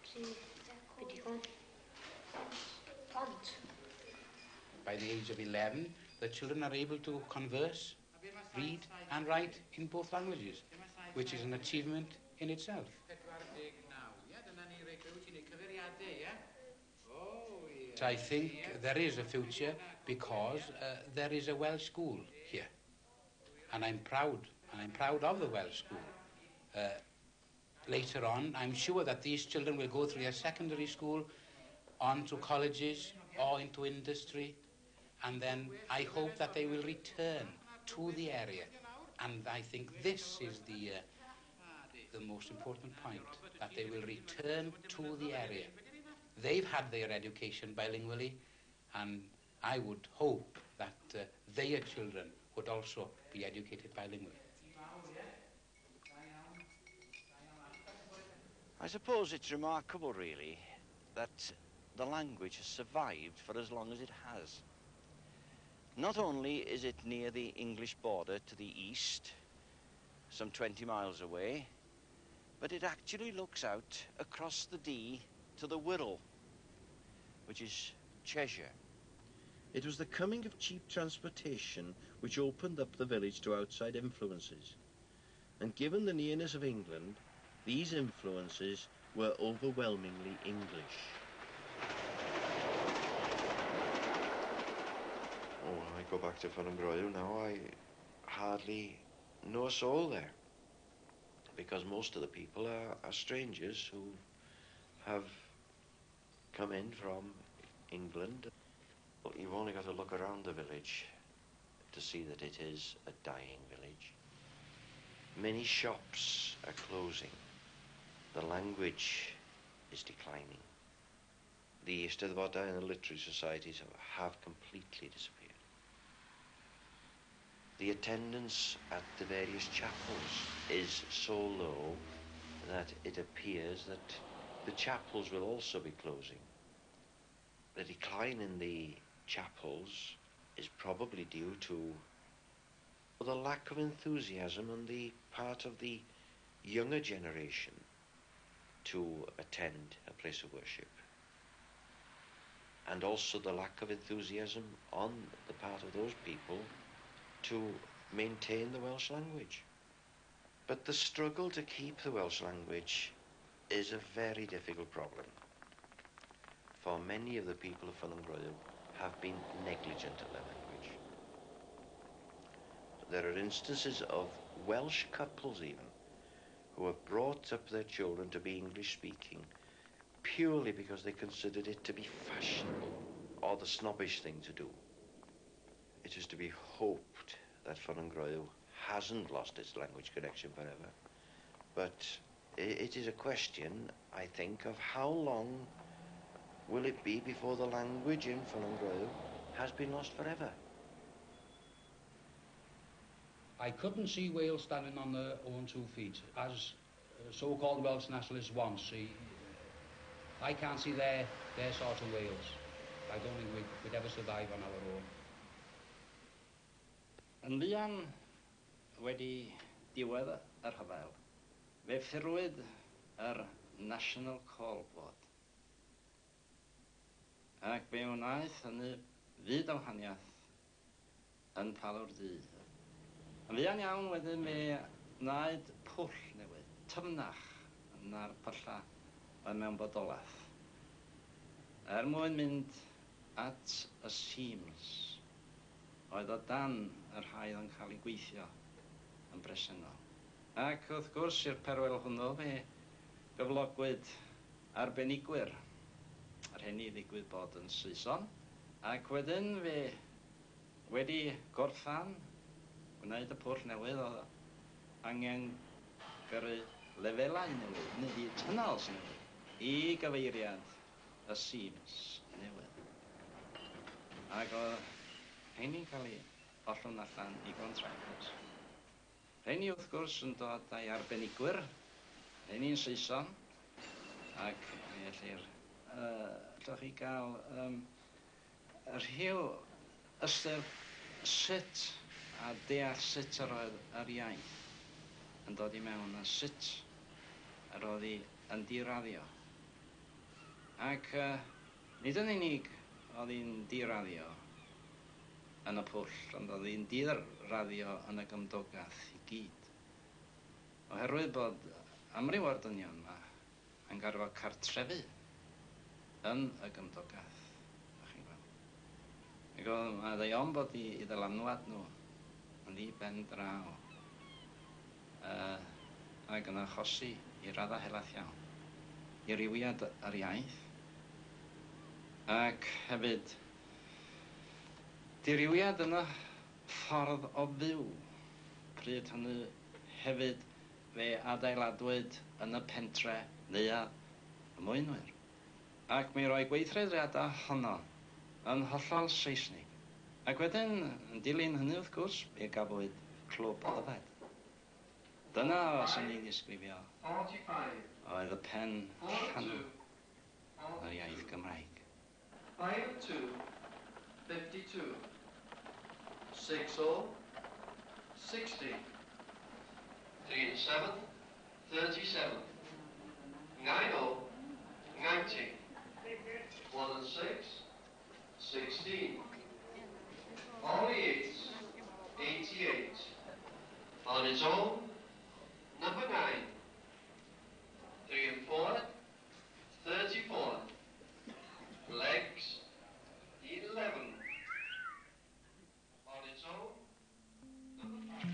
By the age of 11, the children are able to converse, read and write in both languages, which is an achievement in itself. So I think there is a future because there is a Welsh school here. And I'm proud of the Welsh school. Later on, I'm sure that these children will go through their secondary school, on to colleges or into industry, and then I hope that they will return to the area. And I think this is the most important point, that they will return to the area. They've had their education bilingually, and I would hope that their children would also be educated bilingually. I suppose it's remarkable, really, that the language has survived for as long as it has. Not only is it near the English border to the east, some 20 miles away, but it actually looks out across the Dee to the Wirral, which is Cheshire. It was the coming of cheap transportation which opened up the village to outside influences. And given the nearness of England, these influences were overwhelmingly English. Oh, when I go back to Fernangroil now, I hardly know a soul there, because most of the people are strangers who have come in from England. You've only got to look around the village to see that it is a dying village. Many shops are closing. The language is declining. The Eisteddfodau and the literary societies have completely disappeared. The attendance at the various chapels is so low that it appears that the chapels will also be closing. The decline in the chapels is probably due to the lack of enthusiasm on the part of the younger generation to attend a place of worship, and also the lack of enthusiasm on the part of those people to maintain the Welsh language. But the struggle to keep the Welsh language is a very difficult problem, for many of the people of Fernangroil have been negligent of their language. There are instances of Welsh couples even who have brought up their children to be English speaking purely because they considered it to be fashionable or the snobbish thing to do. It is to be hoped that Fernangroil hasn't lost its language connection forever, but it is a question, I think, of how long will it be before the language in Fernangroil has been lost forever. I couldn't see Wales standing on their own 2 feet, as so-called Welsh nationalists want. See, I can't see their sort of Wales. I don't think we'd ever survive on our own. Yn fuan wedi diwedd yr rhyfel, fe ffurwyd yr National Call Board. Ac fe wnaeth hynny fyd o wahaniaeth yn Palwr Du. Yn fuan iawn wedyn fe wnaed pwll newydd, tyfnach na'r pylla yn mewn bodolaeth. Mwyn mynd at y Seams, oedd o dan yr haedd yn cael ei gweithio yn bresennol. Ac wrth gwrs i'r perwyl hwnnw fe gyflogwyd arbenigwyr. Yr hynny ddigwydd bod yn Saeson. Ac wedyn fe wedi gorffan gwneud y pwll newydd, oedd angen gyrru lefelau newydd, neu tynnals newydd, i gyfeiriad y Seams newydd. Ac oedd rheini'n cael ei ollwng allan i gontractors. Rheini wrth gwrs yn dod â'i arbenigwyr, rheini'n Saeson, ac felly'r allwch chi gael rhyw ystyr sut a deall sut yr oedd yr iaith yn dod i mewn, a sut yr oedd hi yn diraddio. Ac nid yn unig oedd hi'n di-radio yn y pwll, ond oedd hi'n di-radio yn y gymdogaeth i gyd. Oherwydd bod amryw o'r dynion yma yn garfod cartrefu yn y gymdogaeth, ydych chi'n gweld. Ac oedd mae ddeion bod i ddylanwad nhw yn ddi ben draw ac yn achosi i raddau helaeth iawn i riwiad yr iaith ac hefyd diriwiad yn y ffordd o fyw. Pryd hynny hefyd fe adeiladwyd yn y pentre neuadd y Mwynwyr. Ac mi roi gweithreddiadau honno yn hollol Saesnig. Ac wedyn, yn dilyn hynny wrth gwrs, fe gafwyd clwb yfed. Dyna os yn ni'n disgrifio oedd y pen llanw yr iaith Gymraeg. 5-2, 52. 6-0, 60. 3-7, 37. 9-0, 90. 1-6, 16. All eights, 88. On its own, number 9. 3-4, 34. Legs, 11. On its own, number 5.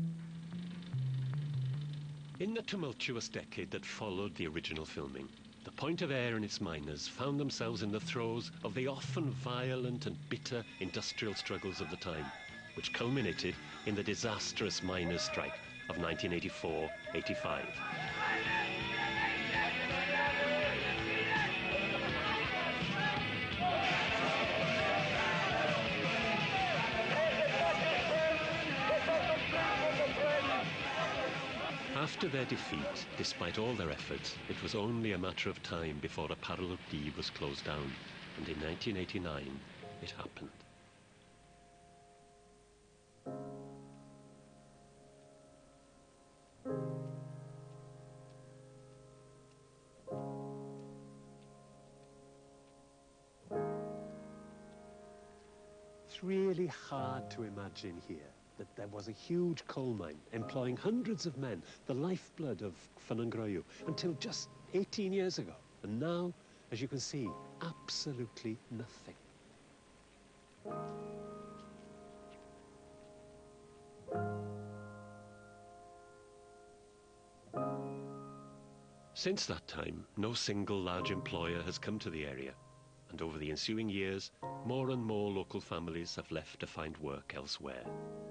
In the tumultuous decade that followed the original filming, the Point of Ayr and its miners found themselves in the throes of the often violent and bitter industrial struggles of the time, which culminated in the disastrous miners' strike of 1984-85. After their defeat, despite all their efforts, it was only a matter of time before a Paralwg D was closed down, and in 1989, it happened. It's really hard to imagine here that there was a huge coal mine employing hundreds of men, the lifeblood of Fynnon until just 18 years ago. And now, as you can see, absolutely nothing. Since that time, no single large employer has come to the area, and over the ensuing years, more and more local families have left to find work elsewhere.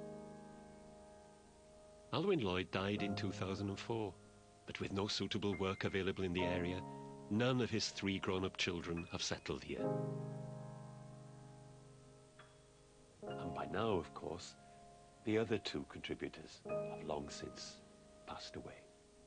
Alwyn Lloyd died in 2004, but with no suitable work available in the area, none of his 3 grown-up children have settled here. And by now, of course, the other 2 contributors have long since passed away.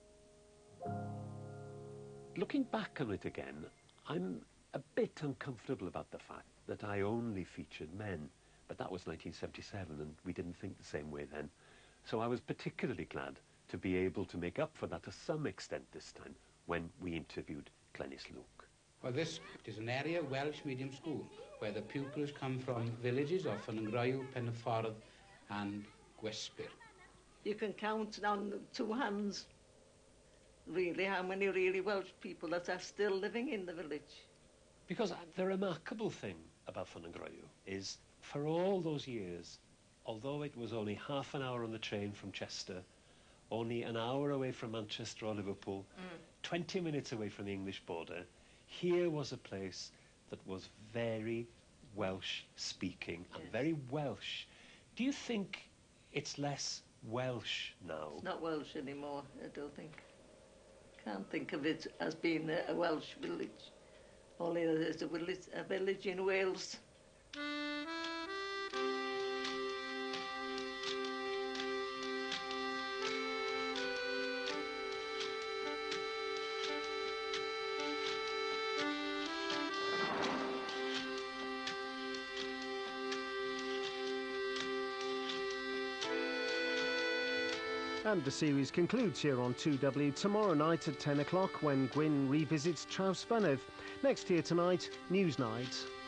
Looking back on it again, I'm a bit uncomfortable about the fact that I only featured men, but that was 1977 and we didn't think the same way then. So I was particularly glad to be able to make up for that to some extent this time when we interviewed Clennis Luke. Well, this is an area Welsh medium school where the pupils come from villages of Fynnon Pen y Ffordd and Gwesbyr. You can count on 2 hands, really, how many really Welsh people that are still living in the village. Because the remarkable thing about Fynnon is, for all those years, although it was only half an hour on the train from Chester, only an hour away from Manchester or Liverpool, 20 minutes away from the English border, here was a place that was very Welsh-speaking and very Welsh. Do you think it's less Welsh now? It's not Welsh anymore, I don't think. Can't think of it as being a Welsh village. Only there's a village in Wales. And the series concludes here on 2W tomorrow night at 10 o'clock when Gwyn revisits Trawsfynydd. Next here tonight, Newsnight.